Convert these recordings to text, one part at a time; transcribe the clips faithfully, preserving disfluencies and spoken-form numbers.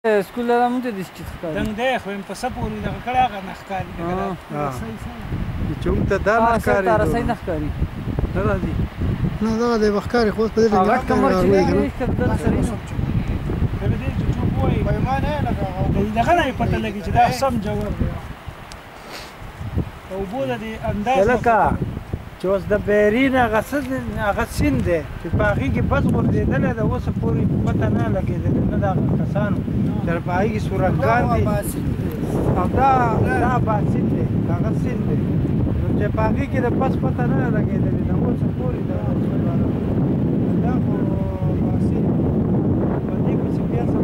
سکول لا مونږ ته د سچ ښکاري دنګ دی خو په سپوري دغه کړه هغه نه ښکاري چې موږ ته دا نه ښکاري دا رسۍ نه ښکاري نه راځي نه دا د ښکاري خو په دې هغه کمر چې دی کړه سره نه دې چې چوپ وای پیمانه لګا دغه نه پته لګي چې دا سم جواب دی او بوله دې انداز لکه چې اوس د بیرین هغه هغه سیند دی چې په هغې کې بس غورځېدلی ده اوسه پورې پته نه لګېدلې نه د هغه کسانو چې په هغې کې سورنګان دي او دا دا باسین دی هغه سیند دی نو چې په هغې کې د بس پته نه لګېدلې نه اوسه پورې د دا خو باسین په دې پسې بیا سم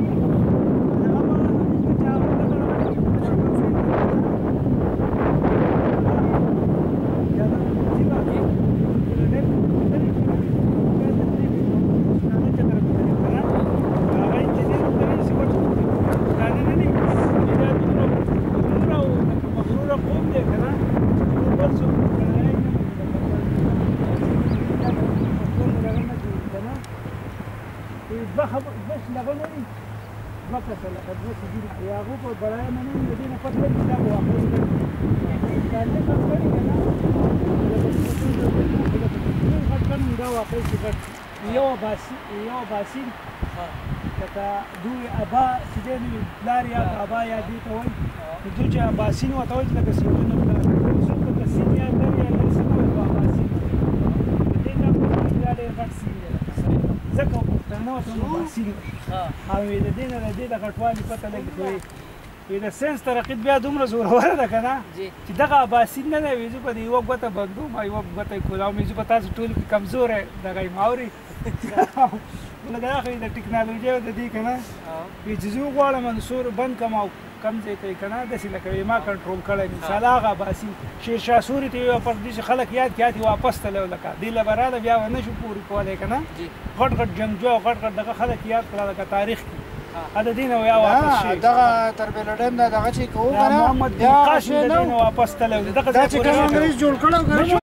بس لغني بكت لقد وصل يا غوب برايا من المدينه فتره كتاب واحد كان لك فريق انا كان دا واقع صفات يو باسي يو باسي کته دوی ابا سیدن لاریا ابا یا دي ته وای دوی باسین وته وای چې سیدن څه ته سینیا لاریا لسنو باسي دې دا په لارې راځي زکه پښتنو ته باسین او د دې نه د دې د غټوالي پته لګي وي د سنس ترقید بیا دومره زوروره ده که نه چې دغه باسین نه دی وي زه په د یوه ګوته بندوم او یوه ګوته یې کولاو مې زه په تاسو ټولو کې کمزوری دغه یم اوري لکه دا خو د ټکنالوژۍ او د دې که نه وي چې زه وغواړم انسور بند کړم او کم ځای ته یې که نه داسې لکه وي ما کنټرول کړی مثال هغه باسین شیرشاه سوري ته یې پر دې چې خلک یاد کړي هاتې واپس تللی و لکه دې له به راله بیا به نه شو پورې کولی که نه غټ غټ جنګجو او غټ غټ دغه خلک یاد کړه لکه تاریخ کې هذا دينا ويا واپس شي دغه تربیل ډیم دا دغه چې کوو محمد قاسم دینه واپس تلو دغه چې کوم انګریز جوړ کړو